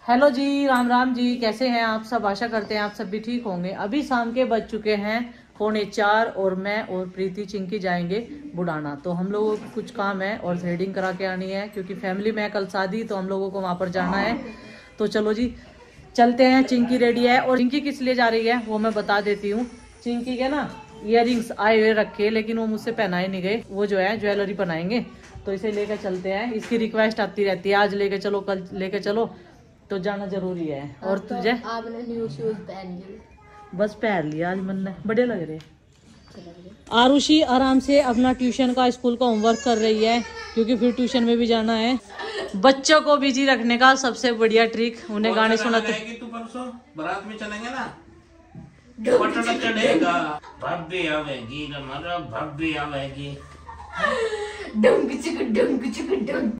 Hello जी, राम राम जी। कैसे हैं आप सब? आशा करते हैं आप सब भी ठीक होंगे। अभी शाम के बज चुके हैं 3:45 और मैं और प्रीति चिंकी जाएंगे बुढ़ाना। तो हम लोगों को कुछ काम है और थ्रेडिंग करा के आनी है क्योंकि फैमिली में कल शादी, तो हम लोगों को वहां पर जाना है। तो चलो जी चलते हैं। चिंकी रेडी है और चिंकी किस लिए जा रही है वो मैं बता देती हूँ। चिंकी के ना इयररिंग्स आए हुए रखे, लेकिन वो मुझसे पहनाए नहीं गए। वो जो है ज्वेलरी पहनाएंगे, तो इसे लेकर चलते हैं। इसकी रिक्वेस्ट आती रहती है, आज लेके चलो, कल लेके चलो, तो जाना जरूरी है। और तो तुझे? आपने न्यू शूज पहन लिए? बस पहन लिया आज, मन ने बढ़िया लग रहे। आरुषि आराम से अपना ट्यूशन का, स्कूल का होमवर्क कर रही है क्योंकि फिर ट्यूशन में भी जाना है। बच्चों को बिजी रखने का सबसे बढ़िया ट्रिक उन्हें गाने सुनाते। तू परसों बारात में चलेंगे ना, पटना चढ़ेगा, भाभी आवेगी, हमारा भाभी आवेगी। डंग चिक डंग।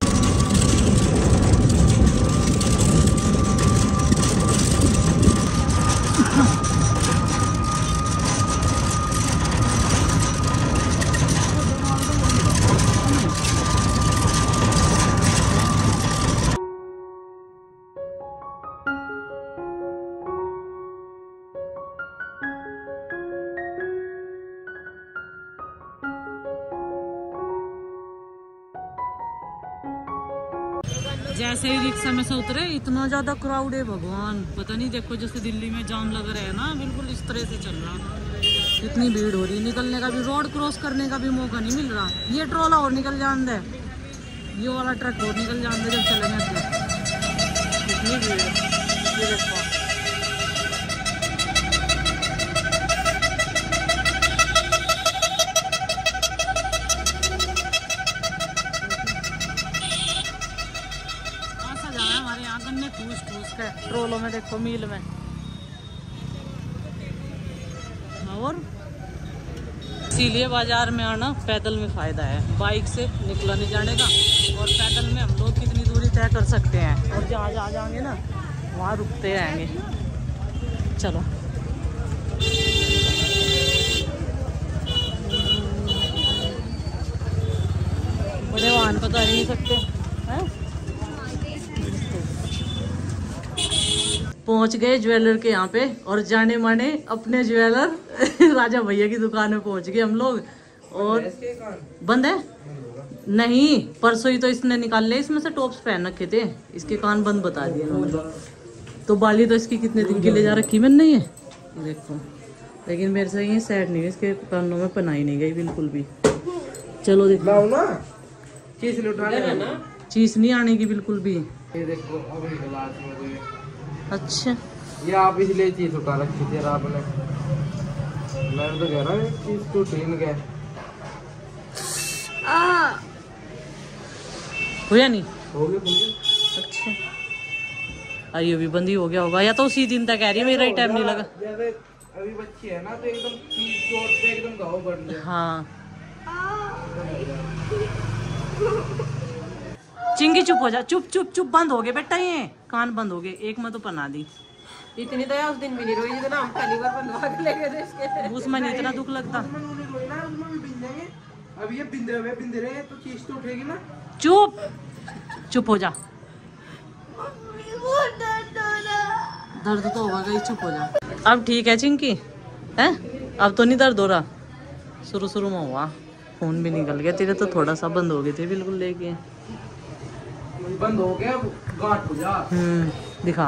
जैसे ही रिक्शा में से उतरे इतना ज्यादा क्राउड है, भगवान पता नहीं। देखो जैसे दिल्ली में जाम लग रहा है ना, बिल्कुल इस तरह से चल रहा। इतनी भीड़ हो रही, निकलने का भी, रोड क्रॉस करने का भी मौका नहीं मिल रहा। ये ट्रोला और निकल जान दे, ये वाला ट्रक और निकल जान दे जब चलेंगे तो। इतनी भीड़ है, ये देखो। हमारे यहाँ गन्ने ठूस के ट्रोलों में, देखो मील में। और इसीलिए बाजार में आना पैदल में फायदा है, बाइक से निकला नहीं जाने का। और पैदल में हम लोग कितनी दूरी तय कर सकते हैं, और जहाँ जहाँ जाएंगे ना वहाँ रुकते रहेंगे। चलो बड़े वाहन पता नहीं सकते हैं। पहुंच गए ज्वेलर के यहाँ पे, और जाने माने अपने ज्वेलर राजा भैया की दुकान में पहुंच गए हम लोग। और बंद है नहीं, परसों ही तो इसने निकाल लिया, इसमें से टॉप्स पहन रखे थे, इसके कान बंद बता दिए इन्होंने। तो बाली तो इसकी कितने दिन की ले जा रखी मैंने, नहीं है देखो। लेकिन मेरे से ये सेट नहीं है, इसके कानों में पनाई नहीं गई बिल्कुल भी। चलो देखो ना, चीज नहीं आने की बिल्कुल भी। ये देखो अब निकला। अच्छा, ये आप इसलिए चीज उठा रखी थी आपने, मैं तो कह रहा हूँ चीज तो ठीक है। हुआ नहीं? हो गया। अच्छा, ये भी बंदी हो गया होगा, या तो उसी दिन तक कह रही है मेरा ही टाइम नहीं लगा। जैसे अभी बच्ची है ना, तो एकदम चोट पे एकदम घाव बढ़ गया। हाँ चिंकी चुप हो जा, चुप चुप चुप, बंद हो गए बेटा, ये कान बंद हो गए। एक में तो पना दी। इतनी दया उस दिन भी नहीं रोई जितना हम पहली बार बनवा के लेके गए इसके। उसमें नहीं इतना दुख लगता। अब ये बिंदे रहे तो चीज तो उठेगी ना। चुप चुप हो जा, दर्द तो होगा ही, चुप हो जा। अब ठीक है चिंकी, है अब तो नहीं दर्द हो रहा। शुरू में हुआ, खून भी निकल गया तेरे, तो थोड़ा सा बंद हो गए थे बिल्कुल लेके। बंद हो गया, गांठ हो जा। दिखा।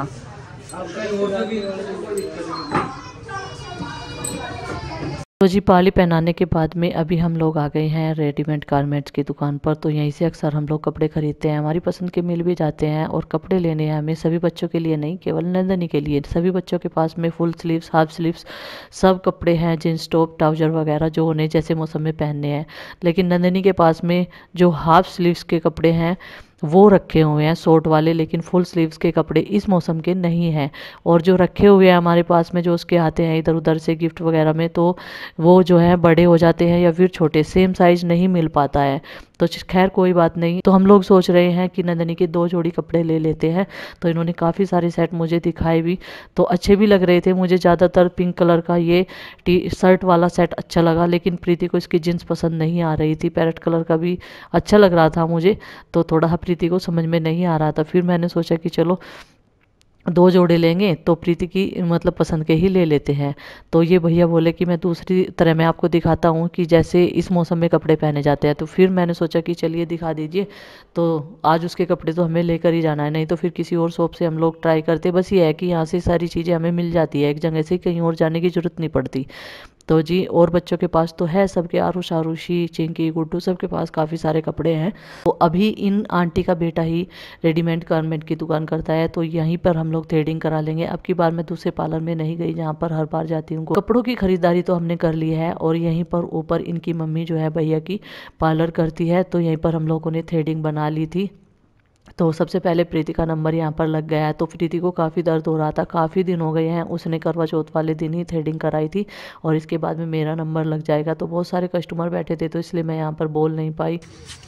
तो जी पाली पहनाने के बाद में अभी हम लोग आ गए हैं रेडीमेड गारमेंट्स की दुकान पर। तो यहीं से अक्सर हम लोग कपड़े खरीदते हैं, हमारी पसंद के मिल भी जाते हैं। और कपड़े लेने हैं हमें सभी बच्चों के लिए नहीं, केवल नंदनी के लिए। सभी बच्चों के पास में फुल स्लीव्स, हाफ स्लीव्स सब कपड़े हैं, जींस टॉप, ट्राउजर वगैरह जो उन्हें जैसे मौसम में पहनने हैं। लेकिन नंदनी के पास में जो हाफ स्लीव्स के कपड़े हैं वो रखे हुए हैं शॉर्ट वाले, लेकिन फुल स्लीव्स के कपड़े इस मौसम के नहीं हैं। और जो रखे हुए हैं हमारे पास में, जो उसके आते हैं इधर उधर से गिफ्ट वगैरह में, तो वो जो है बड़े हो जाते हैं या फिर छोटे, सेम साइज नहीं मिल पाता है। तो खैर कोई बात नहीं। तो हम लोग सोच रहे हैं कि नंदनी के 2 जोड़ी कपड़े ले लेते हैं। तो इन्होंने काफ़ी सारे सेट मुझे दिखाए भी, तो अच्छे भी लग रहे थे। मुझे ज़्यादातर पिंक कलर का ये टी शर्ट वाला सेट अच्छा लगा, लेकिन प्रीति को इसकी जीन्स पसंद नहीं आ रही थी। पैरेट कलर का भी अच्छा लग रहा था मुझे, तो थोड़ा प्रीति को समझ में नहीं आ रहा था। फिर मैंने सोचा कि चलो 2 जोड़े लेंगे तो प्रीति की मतलब पसंद के ही ले लेते हैं। तो ये भैया बोले कि मैं दूसरी तरह मैं आपको दिखाता हूँ कि जैसे इस मौसम में कपड़े पहने जाते हैं। तो फिर मैंने सोचा कि चलिए दिखा दीजिए। तो आज उसके कपड़े तो हमें लेकर ही जाना है, नहीं तो फिर किसी और शॉप से हम लोग ट्राई करते। बस ये है कि यहाँ से सारी चीज़ें हमें मिल जाती है, एक जगह से कहीं और जाने की ज़रूरत नहीं पड़ती। तो जी, और बच्चों के पास तो है, सबके आरुष आरुषी चिंकी गुड्डू सबके पास काफ़ी सारे कपड़े हैं। तो अभी इन आंटी का बेटा ही रेडीमेड गारमेंट की दुकान करता है, तो यहीं पर हम लोग थ्रेडिंग करा लेंगे। अब की बार मैं दूसरे पार्लर में नहीं गई जहाँ पर हर बार जाती हूँ। कपड़ों की खरीदारी तो हमने कर ली है और यहीं पर ऊपर इनकी मम्मी जो है भैया की पार्लर करती है, तो यहीं पर हम लोगों ने थ्रेडिंग बना ली थी। तो सबसे पहले प्रीति का नंबर यहाँ पर लग गया है। तो प्रीति को काफ़ी दर्द हो रहा था, काफ़ी दिन हो गए हैं, उसने करवा चौथ वाले दिन ही थ्रेडिंग कराई थी और इसके बाद में मेरा नंबर लग जाएगा। तो बहुत सारे कस्टमर बैठे थे तो इसलिए मैं यहाँ पर बोल नहीं पाई।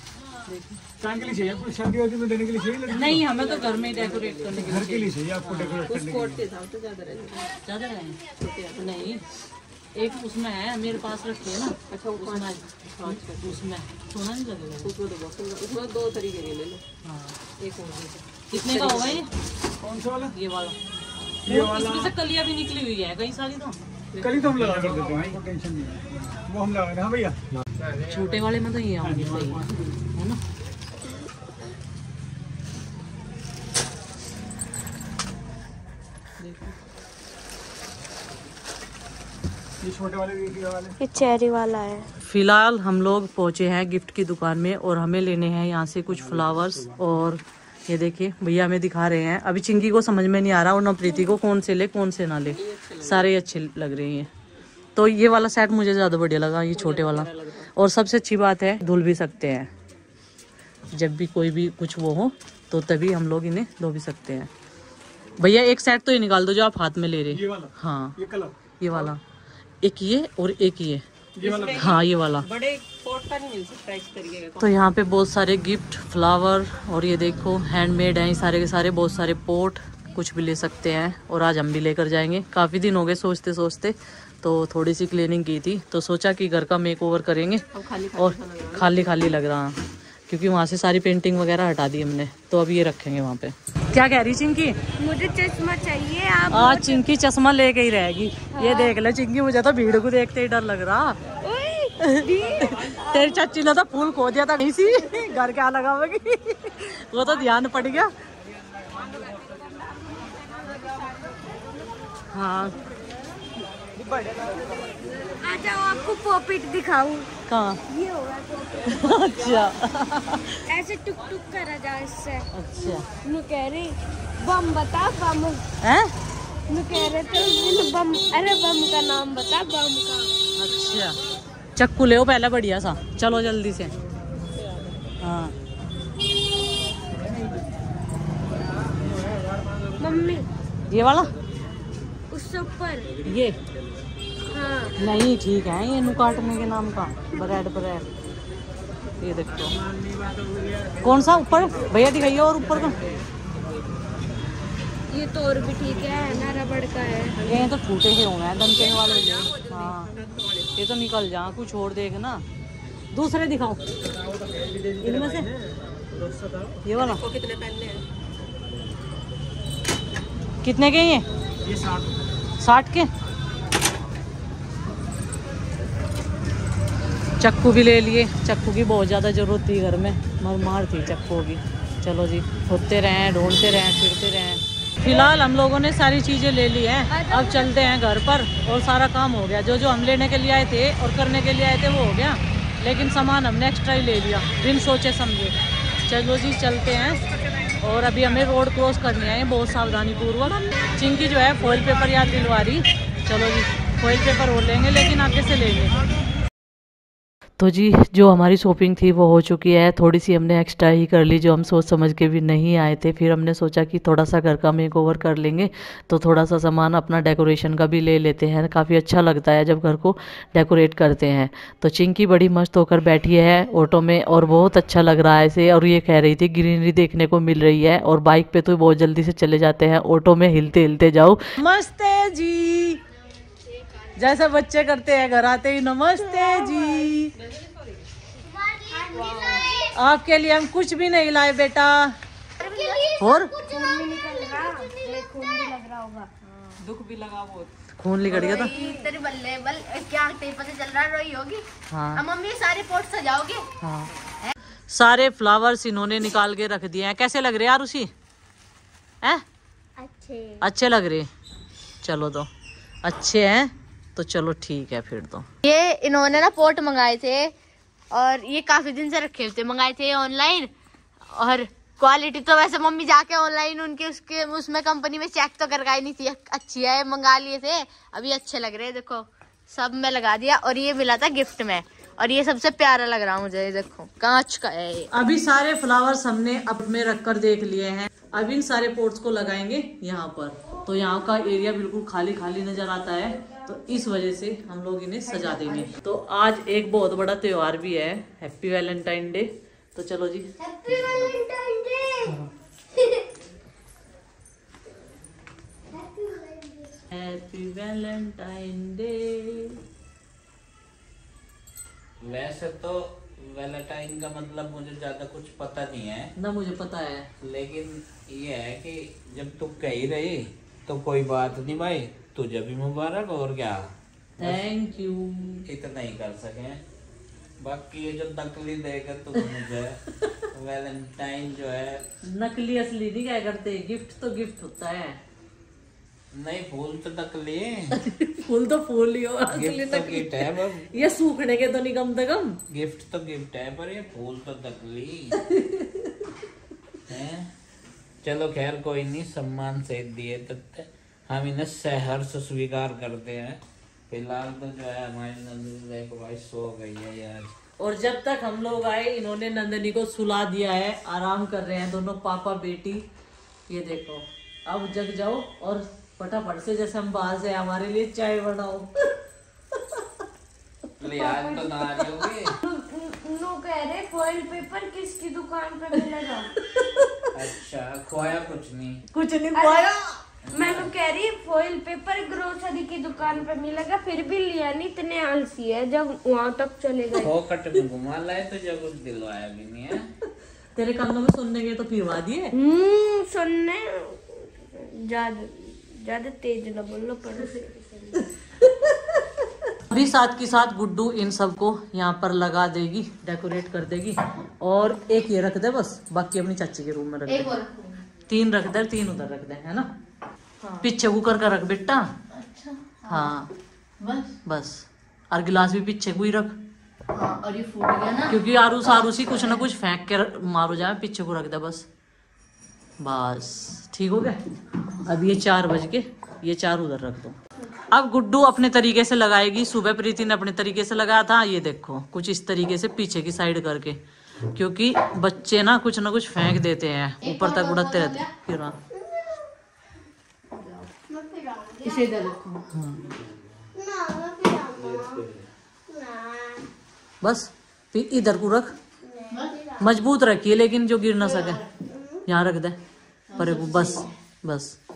नहीं, हमें तो घर में डेकोरेट करने के लिए चाहिए आपको डेकोरेट उस कोट के हिसाब से ज़्यादा रहेंगे। नहीं, एक उसमें है मेरे पास रखी है ना। अच्छा, उसमें सोना नहीं लगेगा। उसमें 2 तरीके के ले लो। हाँ, एक और कितने का होगा ये? कौन सा वाला? ये वाला। इसमें से कलियां भी निकली हुई है कई सारी। तो कली तो हम लगा कर देते हैं, टेंशन नहीं है, वो हम लगा दें। हाँ भैया, छोटे वाले में तो ये आऊंगी सही है ना। ये छोटे वाले ये चेरी वाला है। फिलहाल हम लोग पहुंचे हैं गिफ्ट की दुकान में और हमें लेने हैं यहाँ से कुछ फ्लावर्स। और ये देखिए भैया हमें दिखा रहे हैं। अभी चिंकी को समझ में नहीं आ रहा और ना प्रीति को कौन से ले कौन से ना ले, सारे अच्छे लग रहे हैं। तो ये वाला सेट मुझे ज़्यादा बढ़िया लगा, ये छोटे वाला। और सबसे अच्छी बात है धुल भी सकते हैं, जब भी कोई भी कुछ वो हो तो तभी हम लोग इन्हें धो भी सकते हैं। भैया एक सेट तो ये निकाल दो जो आप हाथ में ले रहे। ये वाला? हाँ, ये कलर, ये वाला, एक ये और एक ये वाला। हाँ, ये वाला। बड़े कोट का नहीं मिल सकता इस तरीके का। तो यहाँ पे बहुत सारे गिफ्ट फ्लावर और ये देखो हैंडमेड हैं ये सारे के सारे। बहुत सारे पोट कुछ भी ले सकते हैं और आज हम भी लेकर जाएंगे। काफ़ी दिन हो गए सोचते सोचते, तो थोड़ी सी क्लीनिंग की थी तो सोचा कि घर का मेकओवर करेंगे। और खाली खाली लग रहा क्योंकि वहाँ से सारी पेंटिंग वगैरह हटा दी हमने, तो अब ये रखेंगे वहाँ पे। क्या कह रही चिंकी? मुझे चश्मा चाहिए। आप आज चिंकी चश्मा लेके ही रहेगी। ये देख ले चिंकी, मुझे तो भीड़ को देखते ही डर लग रहा। तेरी चाची ने तो फूल खो दिया था इसी घर क्या लगावेगी वो तो ध्यान पड़ गया। हाँ, आ जाओ, आपको पॉपिट दिखाऊं। कहाँ? ये होगा अच्छा ऐसे टुक टुक करा जाए इससे। अच्छा, नु कह रही बम बता, बम हैं? नु कह रहे थे बम। अरे बम का नाम बता, बम का। अच्छा, चक्कू ले पहले बढ़िया सा, चलो जल्दी से। हाँ, मम्मी ये वाला, उससे ऊपर ये हाँ। नहीं ठीक है, ये नु काटने के नाम का ब्रेड ब्रेड। ये देखो कौन सा ऊपर भैया दिखाइए, और ऊपर का ये तो और भी ठीक है ना, रबड़ का है। ये तो टूटे ही होंगे दमके वाले ये। हाँ, ये तो निकल जा, कुछ और देखना। दूसरे दिखाओ इनमें से, ये वाला कितने पहनने हैं? कितने के ये? 60 के। चक्कू भी ले लिए, चक्कू की बहुत ज़्यादा ज़रूरत थी घर में, मार थी चक्कू की। चलो जी, होते रहें, ढूंढते रहें, फिरते रहें। फिलहाल हम लोगों ने सारी चीज़ें ले ली हैं, अब चलते हैं घर पर और सारा काम हो गया। जो जो हम लेने के लिए आए थे और करने के लिए आए थे वो हो गया, लेकिन सामान हमने एक्स्ट्रा ही ले लिया बिन सोचे समझे। चलो जी चलते हैं। और अभी हमें रोड क्रॉस करनी है बहुत सावधानी पूर्वक। चिंकी जो है फॉइल पेपर याद दिलवा रही। चलो जी, फॉइल पेपर और लेंगे, लेकिन आगे से लेंगे। तो जी, जो हमारी शॉपिंग थी वो हो चुकी है। थोड़ी सी हमने एक्स्ट्रा ही कर ली, जो हम सोच समझ के भी नहीं आए थे। फिर हमने सोचा कि थोड़ा सा घर का मेकओवर कर लेंगे, तो थोड़ा सा सामान अपना डेकोरेशन का भी ले लेते हैं। काफ़ी अच्छा लगता है जब घर को डेकोरेट करते हैं। तो चिंकी बड़ी मस्त होकर बैठी है ऑटो में और बहुत अच्छा लग रहा है इसे। और ये कह रही थी ग्रीनरी देखने को मिल रही है, और बाइक पे तो बहुत जल्दी से चले जाते हैं, ऑटो में हिलते हिलते जाओ। मस्त है जी, जैसे बच्चे करते हैं घर आते ही, नमस्ते जी। आपके लिए हम कुछ भी नहीं लाए बेटा। और खून भी लग रहा होगा। दुख भी लगा बहुत। खून निकल गया था। तेरी बल्ले बल क्या पता चल रहा रोई होगी। हाँ अब मम्मी सारे पोट सजाओगे। हाँ। सारे फ्लावर्स इन्होंने निकाल के रख दिए हैं। कैसे लग रहे हैं आरुषि? हैं? अच्छे लग रहे। चलो तो अच्छे हैं तो चलो ठीक है फिर तो। ये इन्होंने ना पोट मंगाए थे और ये काफी दिन से रखे थे, मंगाए थे ऑनलाइन। और क्वालिटी तो वैसे मम्मी जाके ऑनलाइन उनके उसके उसमें कंपनी में चेक तो करवाई नहीं थी, अच्छी है, मंगा लिए थे। अभी अच्छे लग रहे हैं, देखो सब में लगा दिया। और ये मिला था गिफ्ट में और ये सबसे प्यारा लग रहा मुझे, ये देखो कांच का है ये। अभी सारे फ्लावर्स हमने अब में रख कर देख लिए हैं। अब इन सारे पोट्स को लगाएंगे यहाँ पर। तो यहाँ का एरिया बिल्कुल खाली खाली नजर आता है, तो इस वजह से हम लोग इन्हें सजा देंगे। तो आज एक बहुत बड़ा त्योहार भी है, हैप्पी वैलेंटाइन डे। तो चलो जी happy Valentine day. Happy Valentine day. वैसे तो वैलेंटाइन का मतलब मुझे ज्यादा कुछ पता नहीं है ना, मुझे पता है, लेकिन ये है कि जब तू कही रही तो कोई बात नहीं भाई, तुझे भी मुबारक। और क्या, थैंक यू। इतना ही कर सके। बाकी ये जो नकली देकर तुम मुझे वैलेंटाइन जो है, नकली असली नहीं क्या करते, गिफ्ट तो गिफ्ट होता है। नहीं फूल तो नकली फूल तो फूल ही हो, असली गिफ्ट तो नकली गिफ्ट है बस। ये सूखने के तो नहीं कम से कम। गिफ्ट तो गिफ्ट है पर ये फूल तो नकली है। चलो खैर कोई नहीं, सम्मान से दिए तब हम इन्हें सहर्ष स्वीकार करते हैं। फिलहाल तो जो है हमारी नंदनी को भाई सो गई है यार। और जब तक हम लोग आए इन्होंने नंदनी को सुला दिया है, आराम कर रहे हैं दोनों पापा बेटी। ये देखो अब जग जाओ और फटाफट से जैसे हम बाहर से हमारे लिए चाय बनाओ। याद तो ना आ रही होगी। नो कह रहे फॉइल पेपर किसकी दुकान पे मिलेगा। अच्छा खोया कुछ नहीं, कुछ नहीं पाया। मैं तो कह रही फॉइल पेपर ग्रोसरी की दुकान पे मिलेगा, फिर भी लिया नहीं, इतने आलसी है जब वहां तक चले गए। फोकट में घुमा लाए तो जब कुछ दिलवाया भी नहीं है। तेरे कानों में सुनने के तो फिरवा दिए। सुनने ज्यादा तेज न बोलो पर। अभी साथ के साथ गुड्डू इन सबको यहाँ पर लगा देगी, डेकोरेट कर देगी। और एक ये रख दे बस, बाकी अपनी चाची के रूम में रख दे। 3 रख दे, 3 उधर रख दे, है ना। हाँ। पीछे कुकर का रख बेटा। अच्छा हाँ बस। और गिलास भी पीछे को ही रख। हाँ, और ये फूट गया ना, क्योंकि आरूसी कुछ ना कुछ फेंक के मारो जाए, पीछे को रख दे बस। बस ठीक हो गया। अब ये 4 बज के, ये 4 उधर रख दो। अब गुड्डू अपने तरीके से लगाएगी। सुबह प्रीति ने अपने तरीके से लगाया था, ये देखो कुछ इस तरीके से पीछे की साइड करके, क्योंकि बच्चे ना कुछ फेंक देते हैं, ऊपर तक उड़ते रहते हैं। फिर इसे इधर रखो। बस फिर इधर को रख, मजबूत रखिए लेकिन जो गिर ना सके। यहाँ रख दे पर बस बस।